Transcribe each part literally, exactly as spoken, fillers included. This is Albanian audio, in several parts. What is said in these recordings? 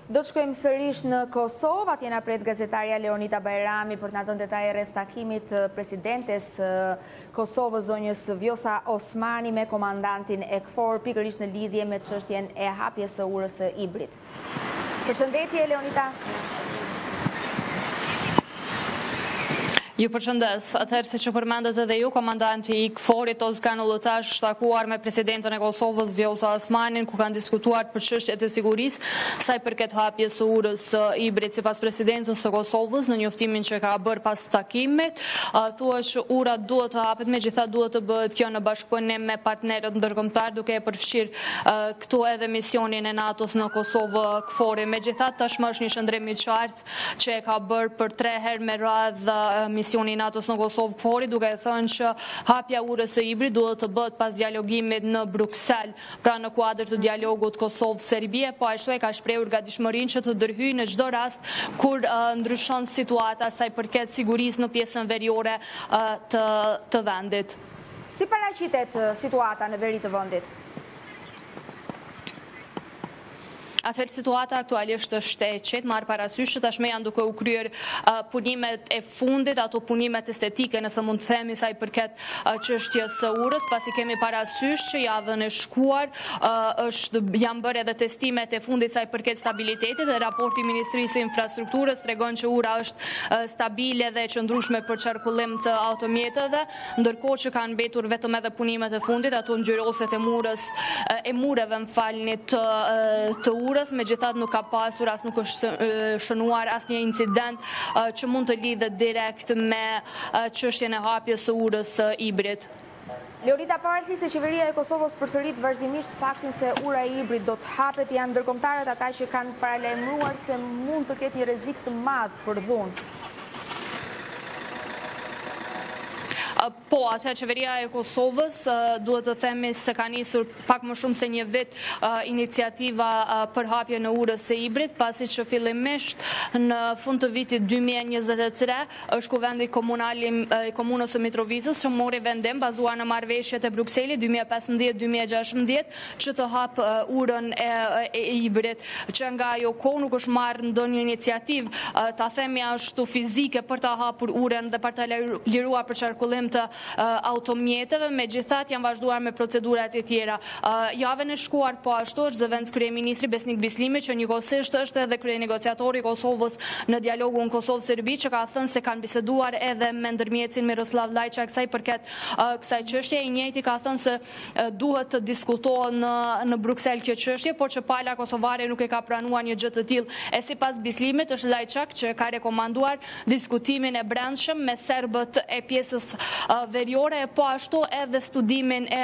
Do të shkojmë sërish në Kosovë, atje na pret gazetarja Leonita Bajrami për të na dhënë detaje rreth takimit të presidentes Kosovës zonjës Vjosa Osmani me komandantin e K F O R pikërisht në lidhje me çështjen e hapjes së urës së Ibrit. Përshëndetje Leonita. Ju përshëndes, atëherë si që përmendet edhe ju, komandanti i K F O R-it Ozkan Ullutash shtakuar me presidentën e Kosovës Vjosa Osmanin, ku kanë diskutuar për çështjet e sigurisë, sa i përket hapjes së urës së Ibrit. Sipas presidentës së Kosovës, në njoftimin që ka bërë pas takimit, thuhet që ura duhet të hapet, megjithatë duhet të bëhet kjo në bashkëpunim me partnerët ndërkombëtar, duke e përfshirë këtu edhe misionin e NATO-s në Kosovë K F O R-i. Megjithatë tashmë është një shëndrim i qartë që e ka bërë për tre herë me radhë misioni NATO-s në Kosovë K F O R-i, duke thënë që hapja urës së Ibrit duhet të bëhet pas dialogimit në Bruksel, pra në kuadër të dialogut Kosovë-Serbia, po ashtu e ka shprehur gatishmërinë që të ndërhyjë në çdo rast kur ndryshon situata sa i përket sigurisë në pjesën veriore të të vendit. Si paraqitet situata në veri të vendit? Atëherë situata aktualisht është e qetë, marrë parasysh që tashmë janë duke u kryer punimet e fundit, ato punimet estetike, nëse mund të themi sa i përket çështjes së urës, pasi kemi parasysh që javën e shkuar është janë bërë edhe testimet e fundit sa i përket stabilitetit, dhe raporti i Ministrisë së Infrastrukturës tregon që ura është stabile dhe e qëndrueshme për qarkullim të automjeteve, ndërkohë që kanë mbetur vetëm edhe punimet e fundit, ato ngjyroset e murës e mureve, më falni, të të urës, megjithatë nuk ka pasur as nuk është shënuar asnjë incident që mund të lidhet direkt me çështjen e hapjes së urës së Ibrit. Leonita, pavarësisht se qeveria e Kosovës përsërit vazhdimisht faktin se ura e Ibrit do të hapet, janë ndërkombëtarët ata që kanë paralajmëruar se mund të ketë një rrezik të madh për dhunë. Po, atëherë qeveria e Kosovës duhet të themi se ka nisur pak më shumë se një vit iniciativa për hapje në urës së Ibrit, pasi që fillimisht në fund të vitit dy mijë e njëzet e tre është kuvendi komunal i komunës së Mitrovicës që mori vendim bazuar në marrëveshjet e Brukselit dy mijë e pesëmbëdhjetë dy mijë e gjashtëmbëdhjetë që të hap urën e Ibrit, që nga ajo kohë nuk është marrë ndonjë iniciativë, ta themi ashtu fizike, për ta hapur urën dhe për ta liruar për qarkullim të automjeteve, megjithatë janë vazhduar me procedurat e tjera. Javën e shkuar po ashtu është zëvendës kryeministri Besnik Bislimi, që njëkohësisht është edhe kryenegociatori i Kosovës në dialogun Kosovë-Serbi, që ka thënë se kanë biseduar edhe me ndërmjetësin Miroslav Lajçak sa i përket kësaj çështje. I njëjti ka thënë se duhet të diskutohet në në Bruksel kjo çështje, por që pala kosovare nuk e ka pranuar një gjë të tillë. E sipas Bislimit është Lajçak që ka rekomanduar diskutimin e brendshëm me serbët e pjesës veriore, po ashtu edhe studimin e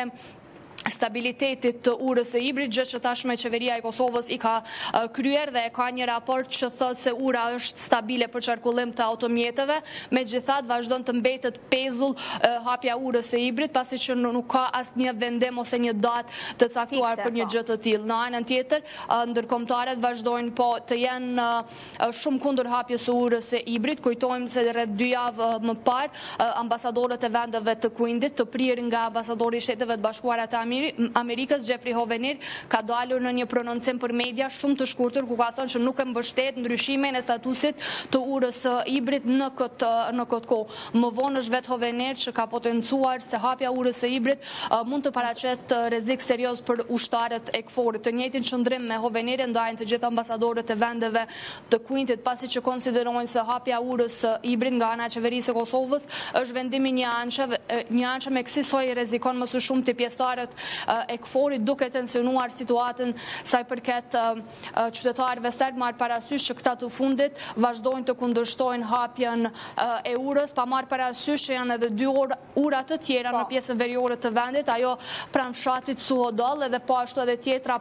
stabilitetit të urës së Ibrit, gjë që tashmë qeveria e Kosovës i ka kryer dhe ka një raport që thotë se ura është stabile për qarkullim të automjeteve, megjithatë vazhdon të mbetet pezull hapja urës së Ibrit, pasi që nuk ka asnjë vendim ose një datë të caktuar për një gjë të tillë. Në anën tjetër, ndërkombëtarët vazhdojnë po të jenë shumë kundër hapjes së urës së Ibrit. Kujtojmë se rreth dy javë më parë ambasadorët e vendeve të Kundit, të prirë nga ambasadori i Shteteve të Bashkuara të Amerikës, Jeffrey Hovenir, ka dalur në një prononcim për media shumë të shkurtër, ku ka thënë që nuk e mbështet ndryshimin e statusit të urës së Ibrit në këtë në këtë kohë. Më vonë është vetë Hovenir që ka potencuar se hapja urës së Ibrit mund të paraqet rrezik serioz për ushtarët e K F O R-it. Të njëjtin qëndrim me Hovenirin ndajnë të gjithë ambasadorët e vendeve të Kundit, pasi që konsiderojnë se hapja urës së Ibrit nga ana e qeverisë së Kosovës është vendimi një anëshëm, një anëshëm e kësaj rrezikon më së shumti pjesëtarët e K F O R-it, duke tensionuar situatën sa i përket qytetarëve serb, marrë parasysh që këta të fundit vazhdojnë të kundërshtojnë hapjen e urës, pa marrë parasysh që janë edhe dy ura të tjera në pjesën veriore të vendit, ajo pranë fshatit Suhodol edhe po ashtu edhe tjetra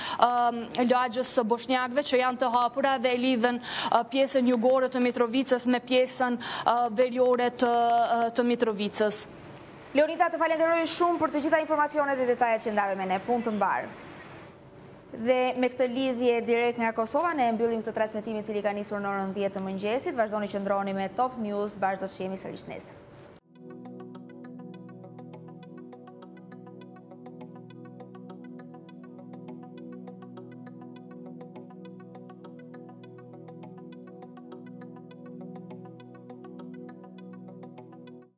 pranë lagjës së Boshnjakëve, që janë të hapura dhe e lidhen pjesën jugore të Mitrovicës me pjesën veriore të Mitrovicës. Leonita, të falenderoj shumë për të gjitha informacionet dhe detajet që ndave me ne, punë të mbarë. Dhe me këtë lidhje direkt nga Kosova, ne mbyllim këtë transmetimin cili ka nisur në orën dhjetë të mëngjesit. Vazhdoni që ndroni me Top News, bashkë do të shihemi sërish nesër.